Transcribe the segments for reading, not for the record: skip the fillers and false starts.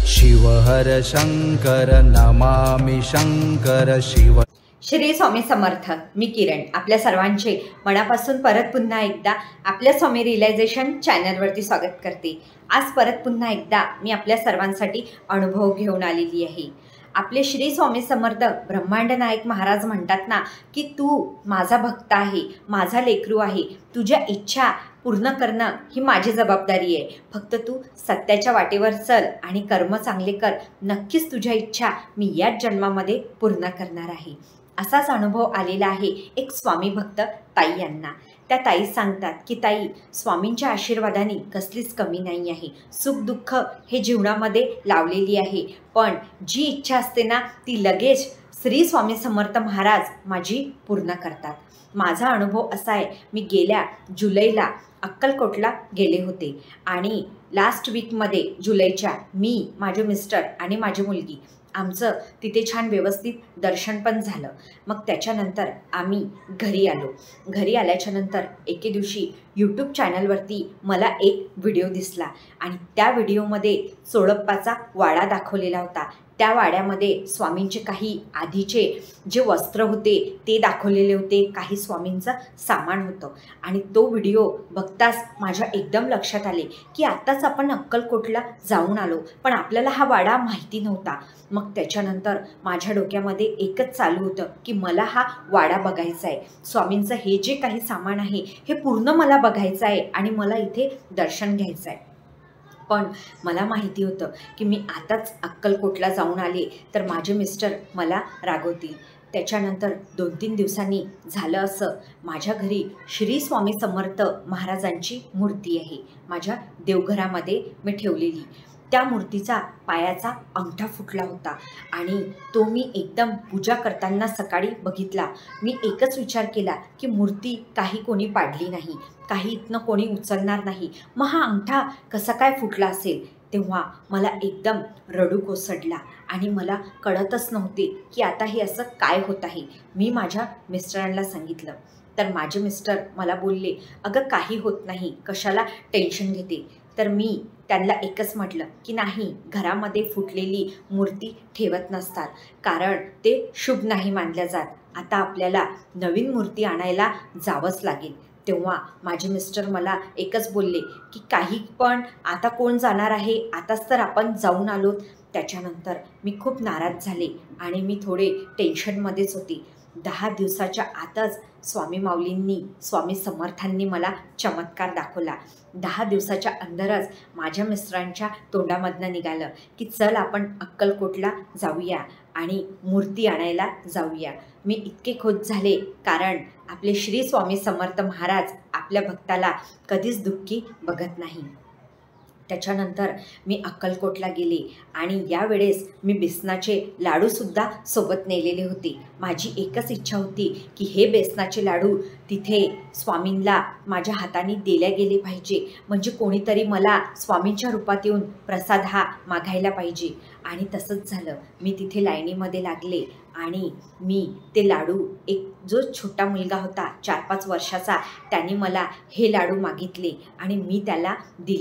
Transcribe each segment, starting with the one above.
शिव हर शंकर नमामि शंकर शिव। श्री स्वामी समर्थ। मी किरण आपल्या सर्वांचे मनापासून परत पुन्हा एकदा आपल्या स्वामी रिअलायझेशन चॅनलवरती स्वागत करते। आज परत पुन्हा एकदा मी आपल्या सर्वांसाठी अनुभव घेऊन आलेली आहे। आपले श्री स्वामी समर्थ ब्रह्मांड नायक महाराज म्हणतात ना की तू माझा भक्त आहे, माझा लेकरू आहे, तुझ्या इच्छा पूर्ण करणं ही माझी जबाबदारी आहे। फक्त तू सत्याच्या वाटेवर चल आणि कर्म चांगले कर, नक्कीच तुझ्या इच्छा मी याच जन्मामध्ये पूर्ण करणार आहे। असाच अनुभव आलेला आहे एक स्वामी भक्त ताई यांना। त्या ताई सांगतात की ताई, स्वामींच्या आशीर्वादाने कसलीच कमी नाही आहे, सुख दुःख हे जीवनामध्ये लावलेली आहे, पण जी इच्छा असते ना ती लगेच श्री स्वामी समर्थ महाराज माझी पूर्ण करतात। माझा अनुभव असा आहे, मी गेल्या जुलैला अक्कलकोटला गेले होते आणि लास्ट वीकमध्ये जुलैच्या मी, माझे मिस्टर आणि माझी मुलगी आमचं तिथे छान व्यवस्थित दर्शन पण झालं। मग त्याच्यानंतर आम्ही घरी आलो। घरी आल्याच्यानंतर एके दिवशी यूट्यूब चॅनलवरती मला एक व्हिडिओ दिसला आणि त्या व्हिडिओमध्ये सोळप्पाचा वाडा दाखवलेला होता। त्या वाड्यामध्ये स्वामींचे काही आधीचे जे वस्त्र होते ते दाखवलेले होते, काही स्वामींचं सामान होतं आणि तो व्हिडिओ बघताच माझ्या एकदम लक्षात आले की आत्ताच आपण अक्कलकोटला जाऊन आलो, पण आपल्याला हा वाडा माहिती नव्हता। मग त्याच्यानंतर माझ्या डोक्यामध्ये एकच चालू होतं की मला हा वाडा बघायचा आहे, स्वामींचं हे जे काही सामान आहे हे पूर्ण मला बघायचं आहे आणि मला इथे दर्शन घ्यायचं आहे। पण मला माहिती होतं की मी आताच अक्कलकोटला जाऊन आले तर माझे मिस्टर मला रागवतील। त्याच्यानंतर 2-3 दिवसांनी झालं असं, माझ्या घरी श्री स्वामी समर्थ महाराजांची मूर्ती आहे, माझ्या देवघरामध्ये मी ठेवलेली। त्या मूर्तीचा पायाचा अंगठा फुटला होता आणि तो मी एकदम पूजा करताना सकाळी बघितला। मी एकच विचार केला की मूर्ती काही कोणी पाडली नाही, काही इथनं कोणी उचलणार नाही, मग हा अंगठा कसा काय फुटला असेल। तेव्हा मला एकदम रडू कोसळला आणि मला कळतच नव्हते की आता हे असं काय होत आहे। मी माझ्या मिस्टरांना सांगितलं तर माझे मिस्टर मला बोलले, अगं काही होत नाही, कशाला टेन्शन घेते। तर मी त्यांना एकच म्हटलं की नाही, घरामध्ये फुटलेली मूर्ती ठेवत नसतात, कारण ते शुभ नाही मानल्या जात। आता आपल्याला नवीन मूर्ती आणायला जावंच लागेल। तेव्हा माझे मिस्टर मला एकच बोलले की काही पण आता कोण जाणार आहे, आताच तर आपण जाऊन आलोत। त्याच्यानंतर मी खूप नाराज झाले आणि मी थोडे टेन्शनमध्येच होते। 10 दिवसाच्या आतच स्वामी माऊलींनी, स्वामी समर्थांनी मला चमत्कार दाखवला। 10 दिवसाच्या अंदरच माझ्या मिस्टरांच्या तोंडामधनं निघालं की चल आपण अक्कलकोटला जाऊया आणि मूर्ती आणायला जाऊया। मी इतके खुश झाले, कारण आपले श्री स्वामी समर्थ महाराज आपल्या भक्ताला कधीच दुःखी बघत नाही। त्याच्यानंतर मी अक्कलकोटला गेले आणि यावेळेस मी बेसनाचे लाडूसुद्धा सोबत नेलेले होते। माझी एकच इच्छा होती की हे बेसनाचे लाडू तिथे स्वामींना माझ्या हाताने दिले गेले पाहिजे, म्हणजे कोणीतरी मला स्वामींच्या रूपात येऊन प्रसाद हा मागायला पाहिजे। आणि तसंच झालं, मी तिथे लाईनीमध्ये लागले आणि मी ते लाडू, एक जो छोटा मुलगा होता 4-5 वर्षाचा, त्याने मला हे लाडू मागितले आणि मी त्याला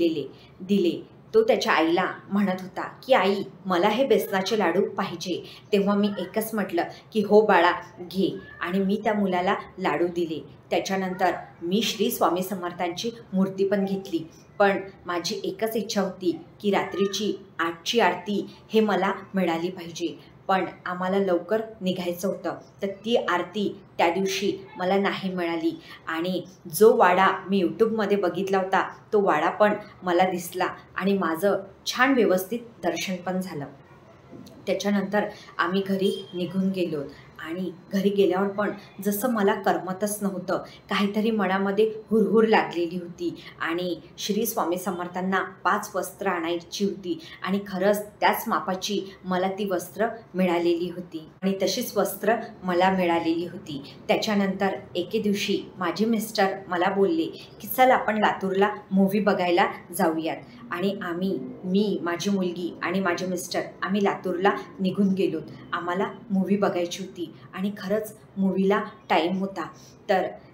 दिले। तो त्याच्या आईला म्हणत होता की आई, मला हे बेसनाचे लाडू पाहिजे। तेव्हा मी एकच म्हटलं की हो बाळा घे, आणि मी त्या मुलाला लाडू दिले। त्याच्यानंतर मी श्री स्वामी समर्थांची मूर्ती पण घेतली, पण माझी एकच इच्छा होती की रात्रीची 8ची आरती हे मला मिळाली पाहिजे। पण आम्हाला लवकर निघायचं होतं, तर ती आरती त्या दिवशी मला नाही मिळाली आणि जो वाडा मी यूट्यूबमध्ये बघितला होता तो वाडा पण मला दिसला आणि माझं छान व्यवस्थित दर्शन पण झालं। त्याच्यानंतर आम्ही घरी निघून गेलो आणि घरी गेल्यावर पण जसं मला करमतच नव्हतं, काहीतरी मनामध्ये हुरहुर लागलेली होती आणि श्री स्वामी समर्थांना 5 वस्त्र आणायची होती आणि खरंच त्याच मापाची मला ती वस्त्र मिळालेली होती आणि तशीच वस्त्र मला मिळालेली होती। त्याच्यानंतर एके दिवशी माझे मिस्टर मला बोलले की चल आपण लातूरला मूव्ही बघायला जाऊयात आणि मी, माझी मुलगी आणि माझे मिस्टर आम्ही लातूरला निघून गेलो। आम्हाला मूव्ही बघायची होती आणि खरंच मूव्हीला टाईम होता, तर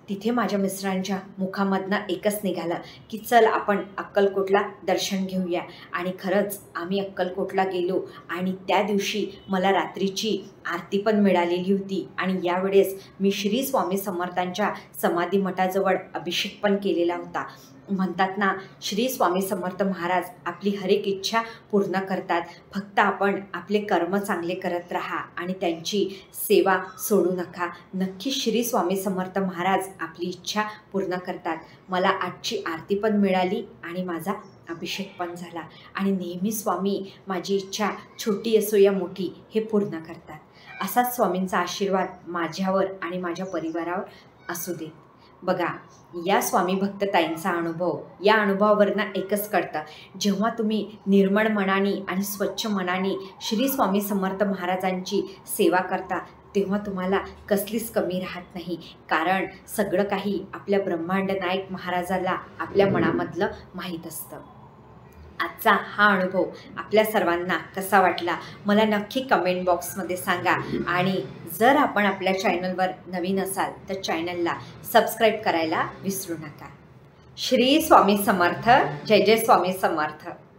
तिथे माझ्या मिस्टरांच्या मुखामधनं एकच निघालं की चल आपण अक्कलकोटला दर्शन घेऊया. आणि खरंच आम्ही अक्कलकोटला गेलो आणि त्या दिवशी मला रात्रीची आरती पण मिळालेली होती. आणि यावेळेस मी श्री स्वामी समर्थांच्या समाधी मठाजवळ अभिषेक पण केलेला होता. म्हणतात ना, श्री स्वामी समर्थ महाराज आपली हर एक इच्छा पूर्ण करतात. फक्त आपण आपले कर्म चांगले करत राहा आणि त्यांची सेवा सोडू नका. नक्की श्री स्वामी समर्थ महाराज आपली इच्छा पूर्ण करतात. मला आजची आरती पण मिळाली आणि माझा अभिषेक पण झाला. आणि नेहमी स्वामी माझी इच्छा छोटी असो या मोठी हे पूर्ण करतात. असाच स्वामींचा आशीर्वाद माझ्यावर आणि माझ्या परिवारावर असू दे. बघा, या स्वामी भक्त ताईंचा अनुभव, या अनुभवावरनं एकच कळतं, जेव्हा तुम्ही निर्मळ मनाने आणि स्वच्छ मनाने श्री स्वामी समर्थ महाराजांची सेवा करता तेव्हा तुम्हाला कसलीच कमी राहत नाही. कारण सगळं काही आपल्या ब्रह्मांड नायक महाराजाला आपल्या मनामधलं माहीत असतं. आजचा हा अनुभव आपल्या सर्वांना कसा वाटला मला नक्की कमेंट बॉक्समध्ये सांगा. आणि जर आपण आपल्या चॅनलवर नवीन असाल तर चॅनलला सबस्क्राईब करायला विसरू नका. श्री स्वामी समर्थ. जय जय स्वामी समर्थ.